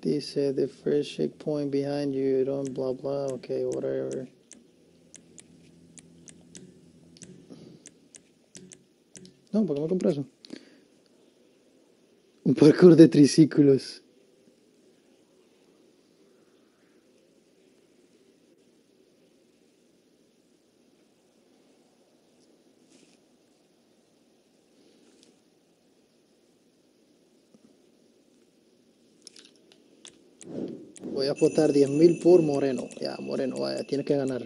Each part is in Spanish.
Dice, the first checkpoint behind you, don't blah blah, okay, whatever. No, ¿para qué me compré eso? Un parkour de triciclos. Voy a apostar 10.000 por Moreno. Ya, Moreno, vaya, tienes que ganar.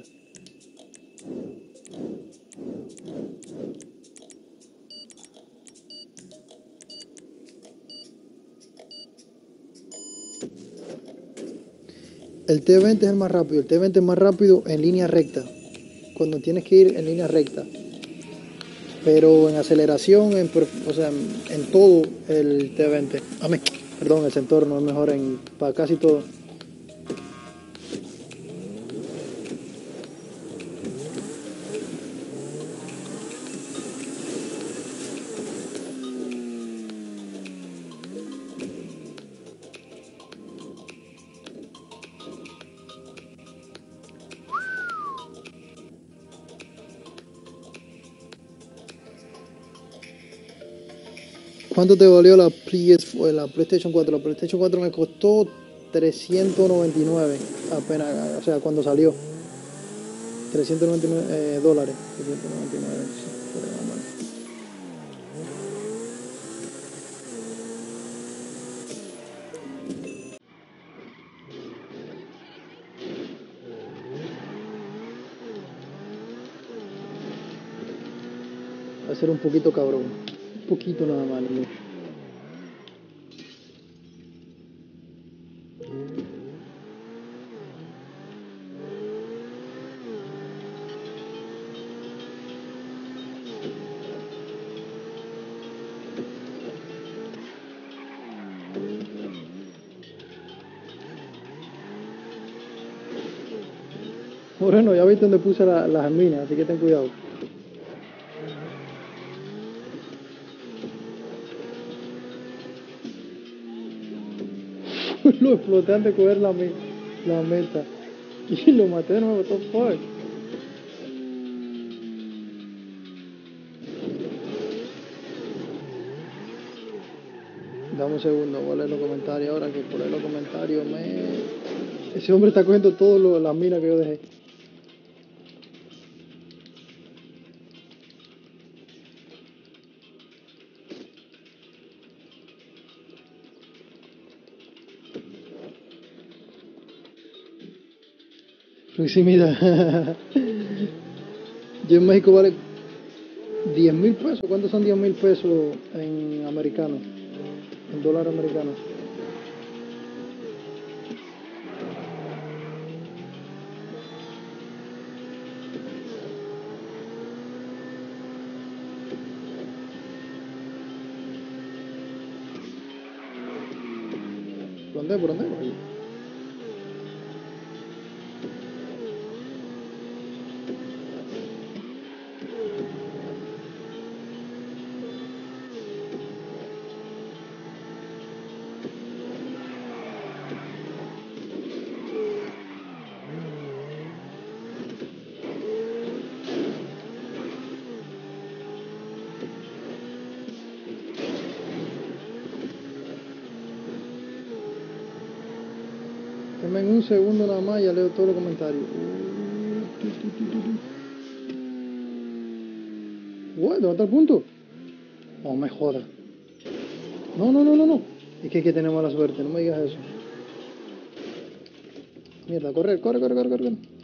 El T20 es el más rápido. El T20 es más rápido en línea recta. Cuando tienes que ir en línea recta. Pero en aceleración, o sea, en todo el T20. Perdón, el Centaur no es mejor para casi todo. ¿Cuánto te valió la PlayStation 4? La PlayStation 4 me costó 399 apenas, o sea, cuando salió. 399 dólares. 399, sí, pero más o menos. Va a ser un poquito cabrón. Un poquito nada más. ¿No? Bueno, ya viste donde puse las minas, así que ten cuidado. Lo exploté antes de coger la meta. Y lo maté de nuevo, what the fuck. Dame un segundo, voy a leer los comentarios ahora, que por leer los comentarios ese hombre está cogiendo todas las minas que yo dejé. Proximidad. Yo en México vale 10.000 pesos. ¿Cuántos son 10.000 pesos en americano? En dólar americano. ¿Por dónde? ¿Por dónde? Por ahí. Dame en un segundo nada más y ya leo todos los comentarios. ¿Dónde está el punto? No me jodas. No. Es que tenemos la suerte, no me digas eso. Mierda, corre.